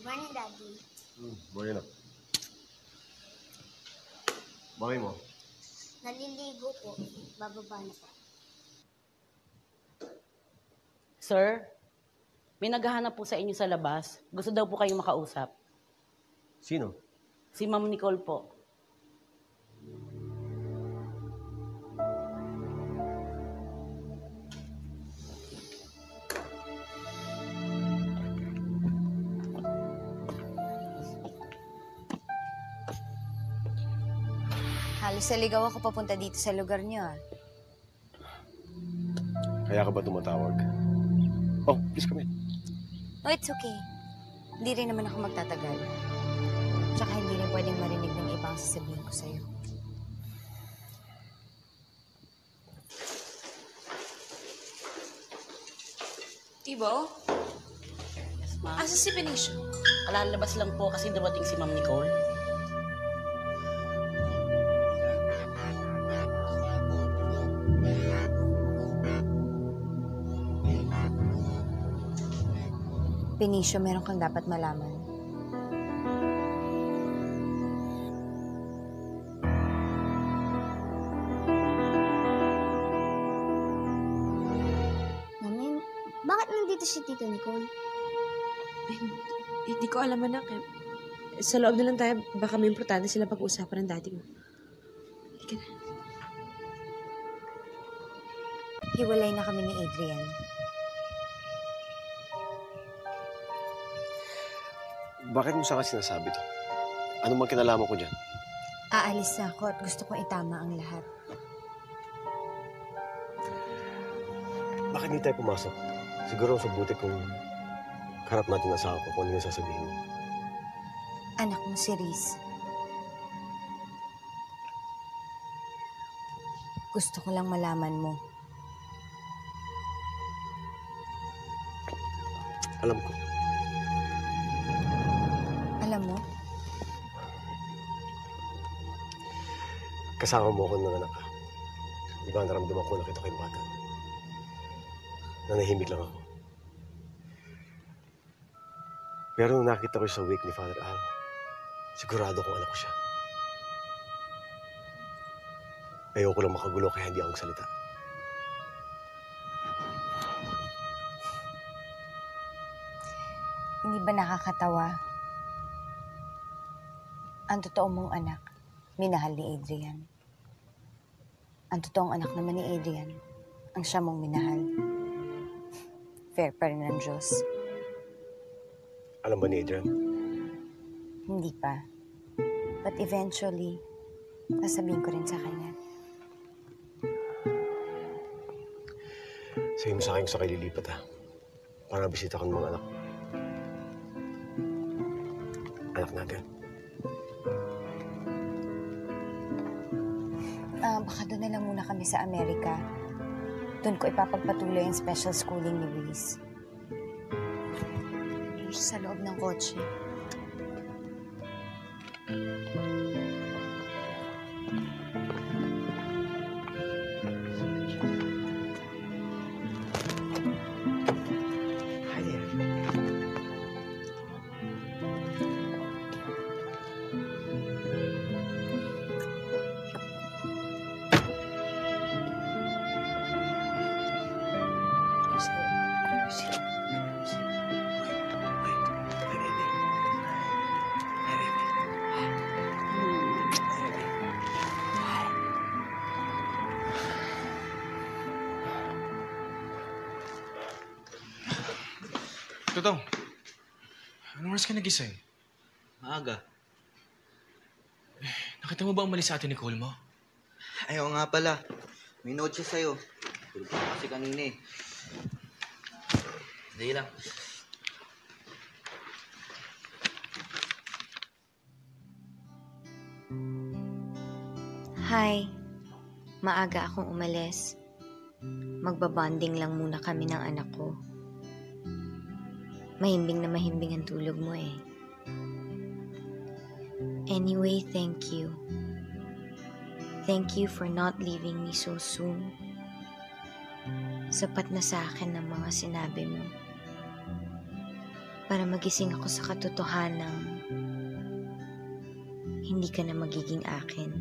Good morning, Daddy. Morning na. Bakit mo? Naliligo po. Bababa na po. Sir, may naghahanap po sa inyo sa labas. Gusto daw po kayong makausap. Sino? Si Ma'am Nicole po. Halos naligaw ako papunta dito sa lugar niyo, ah. Kaya ka ba tumatawag? Oh, please come in. No, it's okay. Hindi rin naman ako magtatagal. Tsaka hindi rin pwedeng marinig ng ibang sasabihin ko sa'yo. Tibo? Yes, ma'am. Asa si Benicio? Kalalabas lang po kasi dumating si Ma'am Nicole. Benicio, meron kang dapat malaman. Mami, bakit nandito si Tito Nicole? Hindi ko alam, anak. Sa loob na lang tayo. Baka may importante sila pag-uusapan ng daddy mo. Halika na. Hiwalay na kami ni Adrian. Bakit mo sa akin sinasabi to? Ano mang kinalaman ko dyan? Aalis na ako at gusto kong itama ang lahat. Bakit hindi tayo pumasok? Siguro sa buti kung harap natin asawa ko kung ano yung sasabihin mo. Anak mo si Riz. Gusto ko lang malaman mo. Alam ko. Alam mo? Kasama mo ako ng anak ka. Di ba naramdaman ko nakita ko yung bata? Nanahimik lang ako. Pero nung nakita ko sa wake ni Father Al, sigurado kong anak ko siya. Ayoko lang makagulo kaya hindi ako salita. Hindi ba nakakatawa? Ang totoo mong anak, minahal ni Adrian. Ang totoong anak naman ni Adrian, ang siya mong minahal. Fair pa rin ng Diyos. Alam ba ni Adrian? Hindi pa. But eventually, sasabihin ko rin sa kanya. Sabihin mo sa akin kung saan kayo lilipat ha. Para bisita ko ng mga anak. Anak natin. Baka doon na lang muna kami sa Amerika. Doon ko ipapagpatuloy ang special schooling ni Reese. Sa loob ng kotse. Hi there. Totoo. Anong oras ka nagising? Maaga. Nakita mo ba umalis sa atin ni Nicole mo? Ayaw nga pala. May note siya sa'yo. Tulog ko kasi kanina eh. Dali lang. Hi. Maaga akong umalis. Magbabanding lang muna kami ng anak ko. Mahimbing na mahimbing ang tulog mo eh. Anyway, thank you. Thank you for not leaving me so soon. Sapat na sa akin ang mga sinabi mo. para magising ako sa katotohanang hindi ka na magiging akin.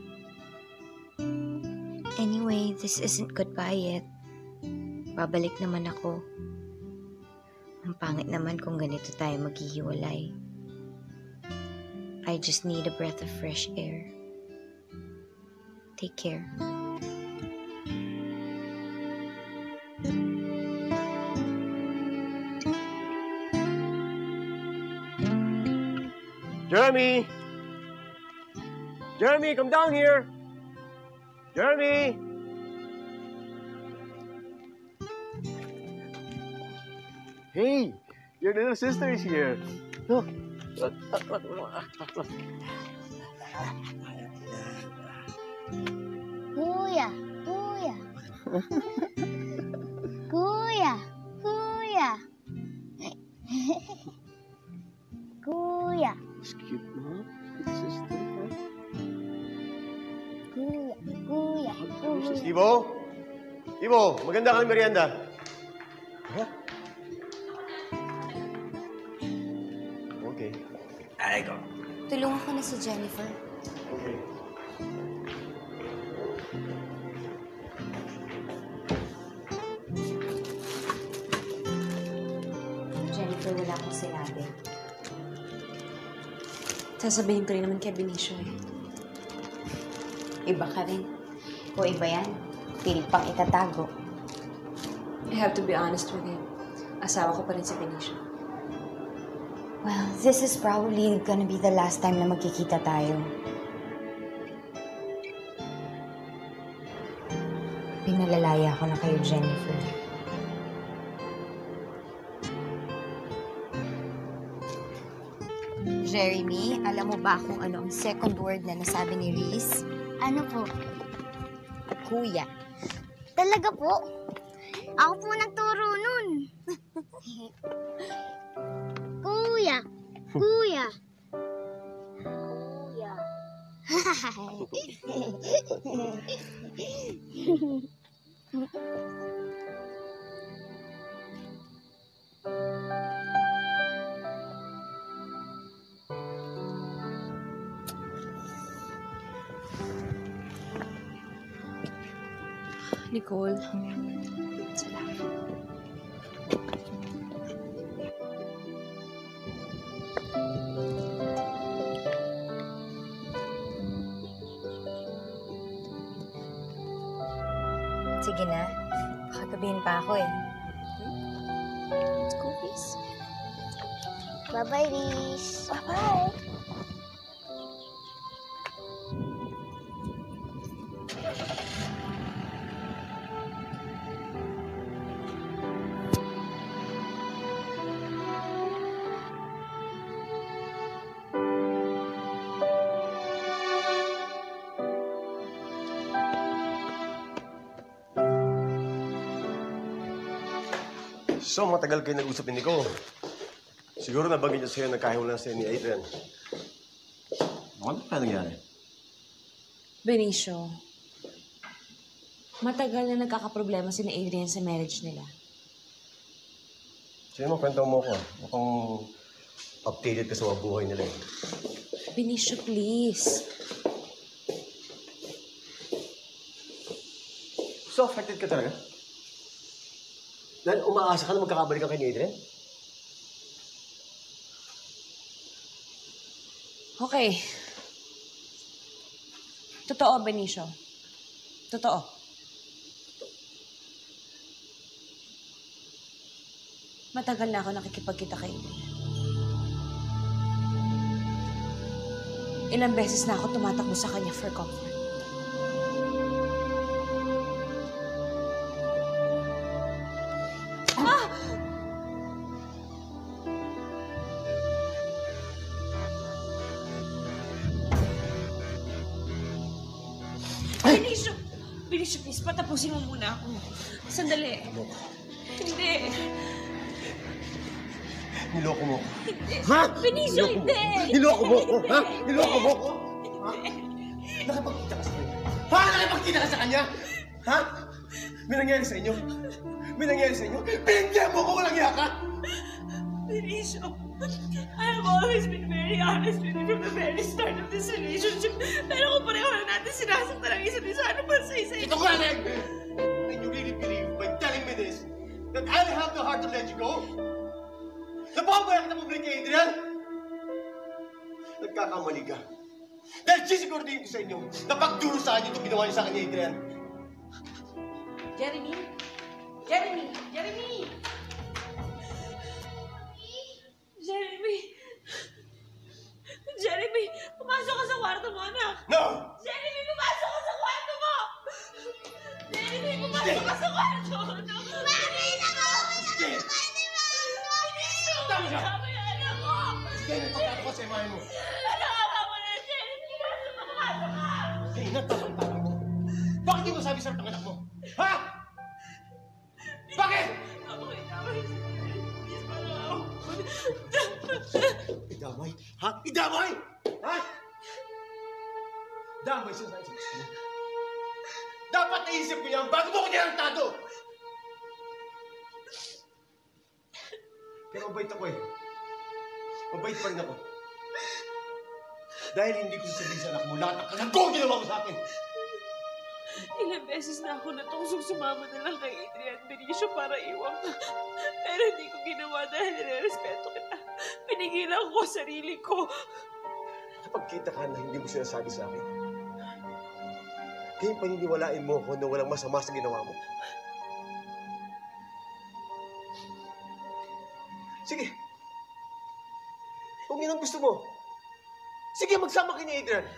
Anyway, this isn't goodbye yet. Babalik naman ako. Ang pangit naman kung ganito tayo maghihiwalay. I just need a breath of fresh air. Take care. Jeremy! Jeremy, come down here! Jeremy! Hey, your little sister is here. Look. Kuya, kuya. Kuya, kuya. Kuya, It's cute, huh? Good sister, huh? kuya, kuya, kuya. Ivo? Ivo, maganda kang merienda. Ha? Okay. Ay, go. Tulungan ko na si Jennifer. Okay. Jennifer, wala akong sinabi. Sasabihin ko rin naman kay Benicio eh. Iba ka rin. Kung iba yan, pilit pang itatago. I have to be honest with you. Asawa ko pa rin si Benicio. Well, this is probably gonna be the last time na magkikita tayo. Pinalalaya ko na kayo, Jennifer. Jeremy, alam mo ba kung ano ang second word na nasabi ni Reese? Ano po? Kuya. Talaga po? Ako po nagturo nun. Kuya, kuya. Kuya. Nicole. Sige na. Kakagabihin pa ako eh. Let's go, please. Bye-bye, Riz. Bye-bye! So, matagal kayo nag-usap ni Nico. Siguro nabagay niya sa'yo nagkahiwala sa'yo ni Adrian. Ano pa nangyari? Benicio, matagal na nagkakaproblema si Adrian sa marriage nila. Sige mo, kwento mo ko. Mukhang updated ka sa mga buhay nila. Benicio, please. So, affected ka talaga? Dahil umaasa ka na magkakabalikan kay ni Adrian? Okay. Totoo, Benicio. Totoo. Matagal na ako nakikipagkita kay Adrian. Ilang beses na ako tumatakbo sa kanya for comfort. Benicio! Benicio, please, patapusin mo muna ako. Sandali. Hindi. Niloko mo ko. Hindi. Ha? Benicio, hindi! Niloko mo ko? Ha? Niloko mo ko? Ha? Nakipagkita ka sa kanya? Ha? Nakipagkita ka sa kanya? Ha? May nangyari sa inyo? May nangyari sa inyo? Pinagyan mo ko, walang iya ka! Benicio, I have always been very honest with you from the very start of this relationship. Pero kung pareho lang natin sinasaktan ang isa't isa, ano ba sa isa-isa? Ito ka, Neg! And you really believe by telling me this that I'll have the heart to let you go? Napapabaya kita public kay Adrian? Nagkakamali ka. Dahil sisiguraduhin ko sa inyo na pagduro sa akin itong ginawa niyo sa akin ni Adrian. Jeremy? Jeremy! Jeremy! Jeremy! Jeremy! Pumasok ka sa kwarto mo, anak! No! Jeremy, pumasok ka sa kwarto mo! Jeremy, pumasok ka sa kwarto! Mami, Sige! Tama siya! Tama yung anak ko! Sige, nagpapalo ko sa imahe mo. Nakaka mo na, Jeremy! Pumasok ka! Sige, nagpapalo ko. Bakit di mo sabi sa anak mo? Ha? Bakit? Tama yung please, malaw. Idamay? Ha? Idamay? Ha? Damay siya sa isip mo. Dapat naisip ko yan bago mo ko tinarantado! Pero mabait ako eh. Mabait pa rin ako. Dahil hindi ko sasabihin sa anak mo lahat ang kalagong ginawa mo sa akin. Ilang beses na ako natungsong sumama na lang kay Adrian Benicio para iwan ka. Pero hindi ko ginawa dahil nirespeto kita. Pinigilan ko sarili ko. Kapag kita ka na hindi mo sinasabi sa akin, kaya paniniwalain mo ako na walang masama sa ginawa mo. Sige. Kung yun ang gusto mo, sige, magsama kayo ni Adrian.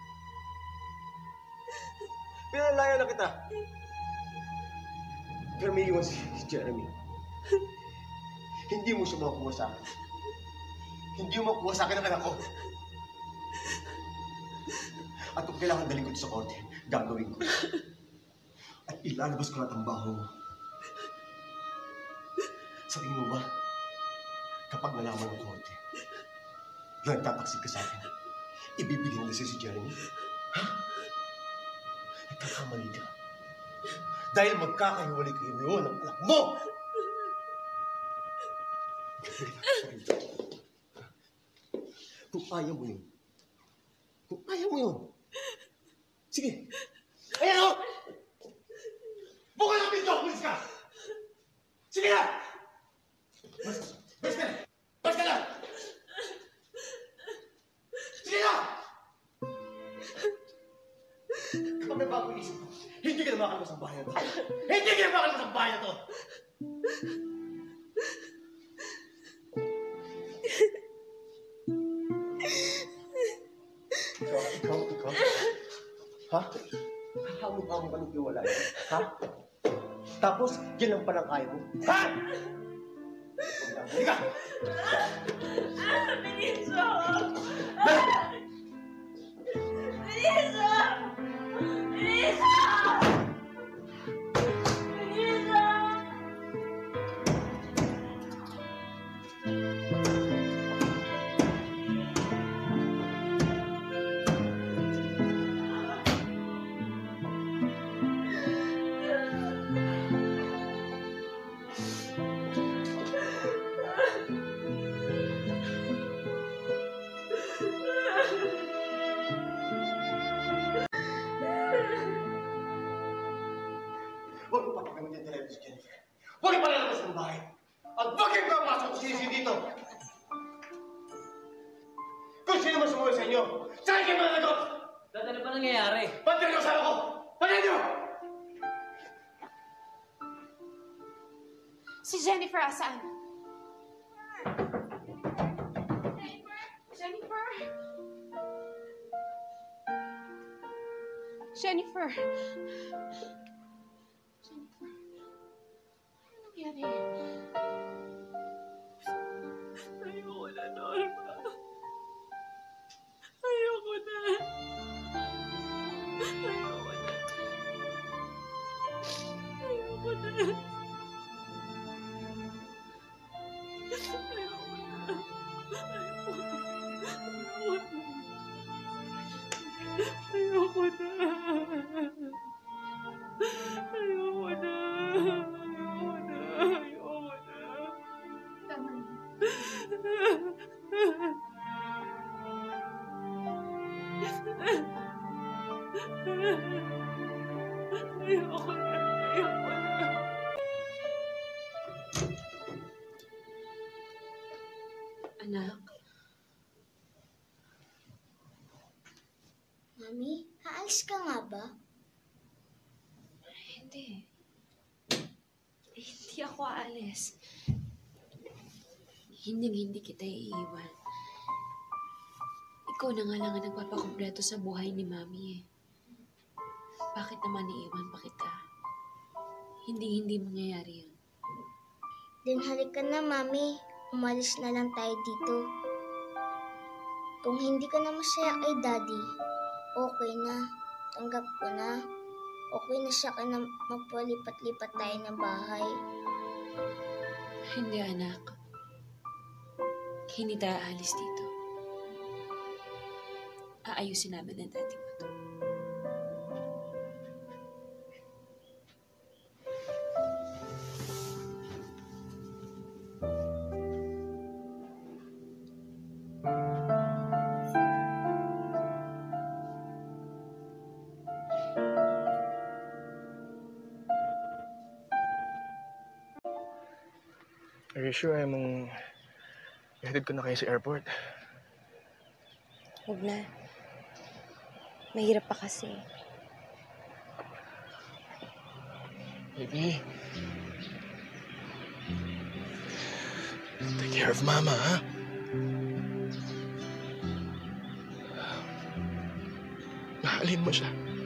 Pinalaya na kita. Pero may iwan si Jeremy. Hindi mo siya makukuha sa akin. Hindi mo makukuha sa akin ang anak ko. At kung kailangan dalhin ko ito sa korte, gagawin ko. At ilalabas ko lahat ang baho mo. Sa tingin mo ba, kapag nalaman ng korte, nagtataksig ka sa akin, ibibigyan nila si Jeremy? Ha? Nagkakamali ka. Dahil magkakahiwalay kayo ngayon ang anak mo! Kung ayaw mo yun, sige, ayan o! Buka na pinto! Ulis ka! Sige na! Bas ka na! Bas ka na! Sige na! Kapag may bagong isip mo, hindi ka na makalabas ang bahay na to. Hindi ka na makalabas ang bahay na to! Ikaw? Ha? Hamon-hamon ka ng iwalay. Ha? Tapos, yan ang palang kaya mo. Ha? Halika! Benicio! Benicio! Benicio! Benicio! Huwag mo papagamit yung telepono si Jennifer. Huwag yung palalabas ng bahay. At huwag yung papasok si Sisi dito. Kung sino man sumuha sa inyo, saan kayo managot? Dad, ano ba nangyayari? Pantay ko sa ko! Pantay niyo! Si Jennifer, asaan? Jennifer? Jennifer? Jennifer? Ano nangyari? Ayoko na, Norma. Ayoko na. Ayoko na. Ayoko na. Ayoko na. Ayoko na. Ayoko na. Ayoko na. Tama na. Anak, Mami, aalis ka nga ba? hindi. Hindi ako aalis. Hindi kita iiwan. Ikaw na nga lang ang nagpapakumpleto sa buhay ni Mami eh. Bakit naman iiwan pa kita? Hindi mangyayari yun. Then halika na, Mami. Umalis na lang tayo dito. Kung hindi ka na masaya kay Daddy, okay na. Tanggap ko na. Okay na siya ka na magpalipat-lipat tayo ng bahay. Hindi, anak. Hindi tayo aalis dito. Aayusin namin ng daddy mo to. Are you sure mong ihatid ko na kayo sa airport? Huwag na. Mahirap pa kasi. Baby. Take care of Mama, ha? Mahalin mo siya.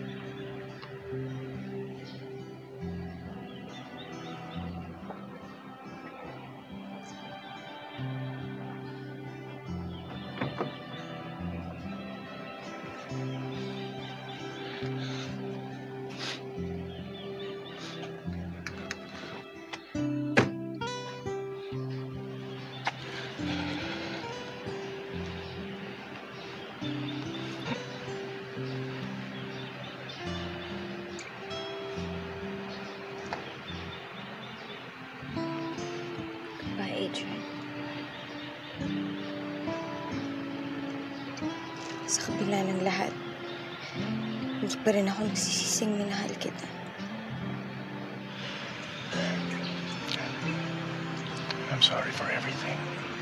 Goodbye, Adrian. Sa kabila ng lahat, hindi pa rin ako nagsisising minahal kita. I'm sorry for everything.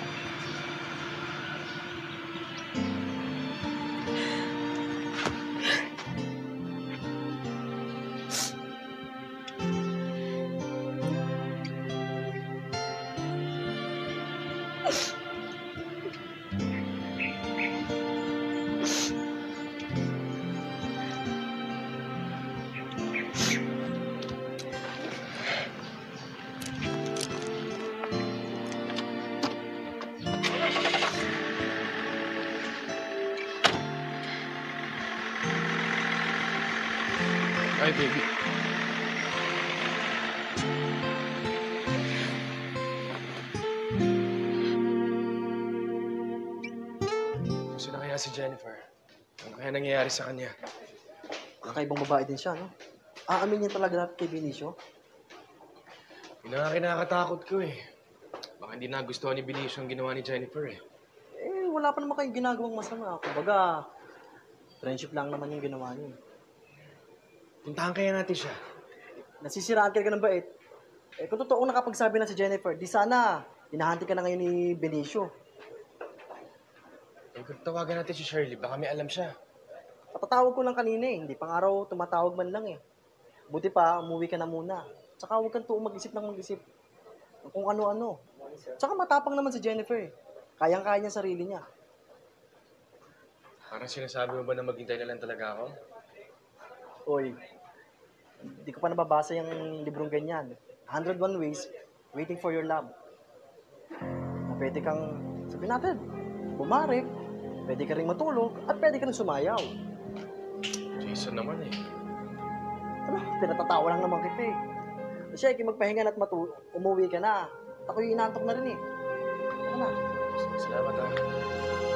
Bye, baby. Sino kaya si Jennifer? Ano kaya nangyayari sa kanya? Nakaibang babae din siya, no? Aamin niya talaga kay Benicio? Yun ang kinakatakot ko eh. Baka hindi nagustuhan ni Benicio ang ginawa ni Jennifer eh. Eh, wala pa naman kayong ginagawang masama. Kumbaga, friendship lang naman yung ginawa niyo. Puntahan kaya natin siya. Nasisiraan ka ng bait. Eh, kung totoo nakapagsabi na si Jennifer, di sana, hinahanti ka na ngayon ni Benicio. Eh, kung tawagan natin si Shirley, baka may alam siya. Patatawag ko lang kanina eh. Hindi pang araw tumatawag man lang eh. Buti pa, umuwi ka na muna. Tsaka huwag kang tuong mag-isip ng mag-isip. Kung ano-ano. Tsaka matapang naman si Jennifer eh. Kayang-kaya niya sarili niya. Parang sinasabi mo ba na maghintay na lang talaga ako? Oy, hindi ko pa nababasa yung librong ganyan. 101 Ways Waiting for Your Love. Na pwede kang, sabihin natin, bumarip, pwede ka rin matulog, at pwede ka rin sumayaw. Jason naman eh. Ano, pinatatawa lang naman kita eh. Siya, magpahinga na at umuwi ka na. Ako yung inantok na rin eh. Ano na? Salamat ah.